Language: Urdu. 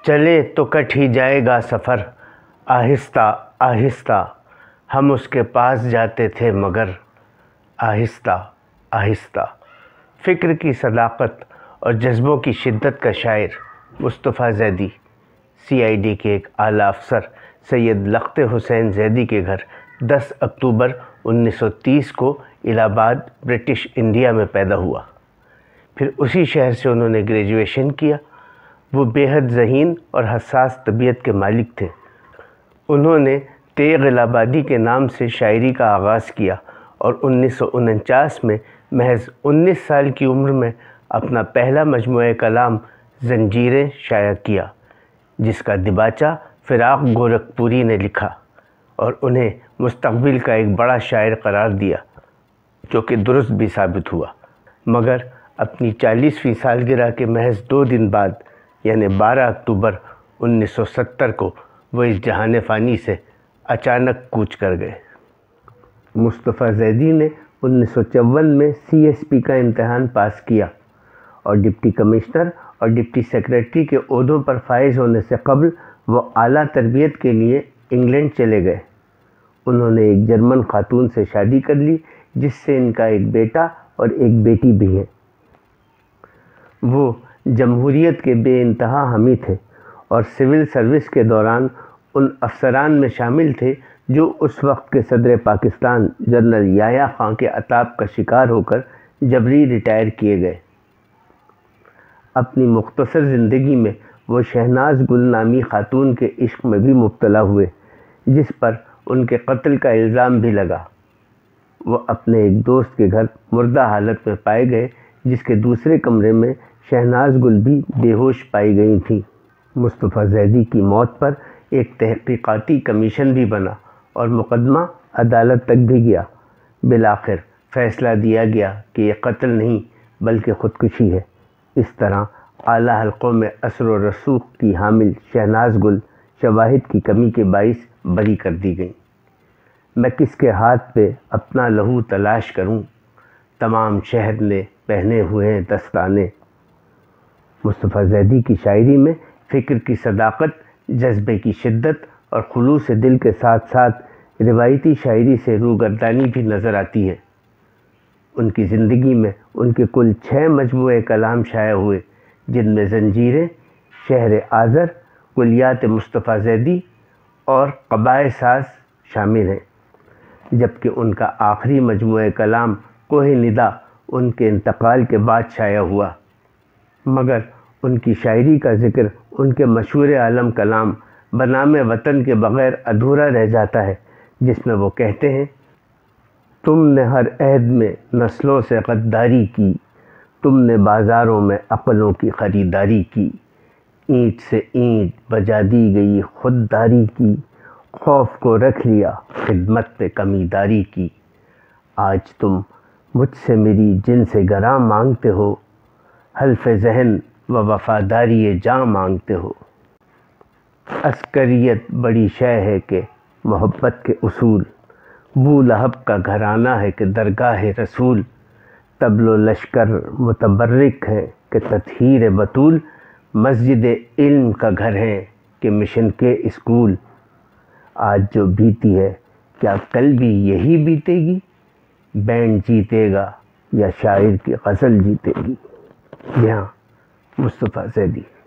چلے تو کٹ ہی جائے گا سفر، آہستہ آہستہ ہم اس کے پاس جاتے تھے مگر آہستہ آہستہ۔ فکر کی صداقت اور جذبوں کی شدت کا شاعر مصطفیٰ زیدی CID کے ایک اعلیٰ افسر سید لخت حسین زیدی کے گھر 10 اکتوبر 1930 کو الہ آباد برٹش انڈیا میں پیدا ہوا۔ پھر اسی شہر سے انہوں نے گریجویشن کیا۔ وہ بے حد ذہین اور حساس طبیعت کے مالک تھے۔ انہوں نے تیغ الہ آبادی کے نام سے شاعری کا آغاز کیا اور 1949 میں محض 19 سال کی عمر میں اپنا پہلا مجموعہ کلام زنجیریں شائع کیا، جس کا دباچہ فراق گورکھپوری نے لکھا اور انہیں مستقبل کا ایک بڑا شاعر قرار دیا، جو کہ درست بھی ثابت ہوا۔ مگر اپنی 40ویں سالگرہ کے محض 2 دن بعد یعنی 12 اکتوبر 1970 کو وہ اس جہان فانی سے اچانک کوچ کر گئے۔ مصطفیٰ زیدی نے 1954 میں CSP کا امتحان پاس کیا اور ڈپٹی کمشنر اور ڈپٹی سیکریٹری کے عہدوں پر فائز ہونے سے قبل وہ اعلیٰ تربیت کے لیے انگلینڈ چلے گئے۔ انہوں نے ایک جرمن خاتون سے شادی کر لی، جس سے ان کا ایک بیٹا اور ایک بیٹی بھی ہے۔ وہ جمہوریت کے بے انتہا حامی تھے اور سول سروس کے دوران ان افسران میں شامل تھے جو اس وقت کے صدر پاکستان جنرل یحییٰ خان کے عطاب کا شکار ہو کر جبری ریٹائر کیے گئے۔ اپنی مختصر زندگی میں وہ شہناز گل نامی خاتون کے عشق میں بھی مبتلا ہوئے، جس پر ان کے قتل کا الزام بھی لگا۔ وہ اپنے ایک دوست کے گھر مردہ حالت میں پائے گئے، جس کے دوسرے کمرے میں شہناز گل بھی بے ہوش پائی گئی تھیں۔ مصطفیٰ زیدی کی موت پر ایک تحقیقاتی کمیشن بھی بنا اور مقدمہ عدالت تک بھی گیا۔ بالآخر فیصلہ دیا گیا کہ یہ قتل نہیں بلکہ خودکشی ہے۔ اس طرح اعلیٰ حلقوں میں اثر و رسوخ کی حامل شہناز گل شواہد کی کمی کے باعث بری کر دی گئیں۔ میں کس کے ہاتھ پہ اپنا لہو تلاش کروں، تمام شہر نے پہنے ہوئے ہیں دستانے۔ مصطفیٰ زیدی کی شاعری میں فکر کی صداقت، جذبے کی شدت اور خلوص دل کے ساتھ ساتھ روایتی شاعری سے روگردانی بھی نظر آتی ہے۔ ان کی زندگی میں ان کے کل 6 مجموعے کلام شائع ہوئے، جن میں زنجیریں، شہر آذر، کلیات مصطفیٰ زیدی اور قبائے ساز شامل ہیں، جبکہ ان کا آخری مجموعہ کلام کوہ ندا ان کے انتقال کے بعد شائع ہوا۔ مگر ان کی شاعری کا ذکر ان کے مشہور عالم کلام بنام وطن کے بغیر ادھورا رہ جاتا ہے، جس میں وہ کہتے ہیں: تم نے ہر عہد میں نسلوں سے غداری کی، تم نے بازاروں میں عقلوں کی خریداری کی، اینٹ سے اینٹ بجا دی گئی خودداری کی، خوف کو رکھ لیا خدمت پہ کمی داری کی، آج تم مجھ سے میری جن سے گراں مانگتے ہو، حلف ذہن و وفاداری جاں مانگتے ہو۔ عسکریت بڑی شے ہے کہ محبت کے اصول، بو لہب کا گھرانہ ہے کہ درگاہ رسول، طبل و لشکر متبرک ہے کہ تطہیر بطول، مسجد علم کا گھر ہے کہ مشن کے اسکول، آج جو بیتی ہے کیا کل بھی یہی بیتے گی، بینڈ جیتے گا یا شاعر کی غزل جیتے گی۔ یہاں مصطفیٰ زیدی۔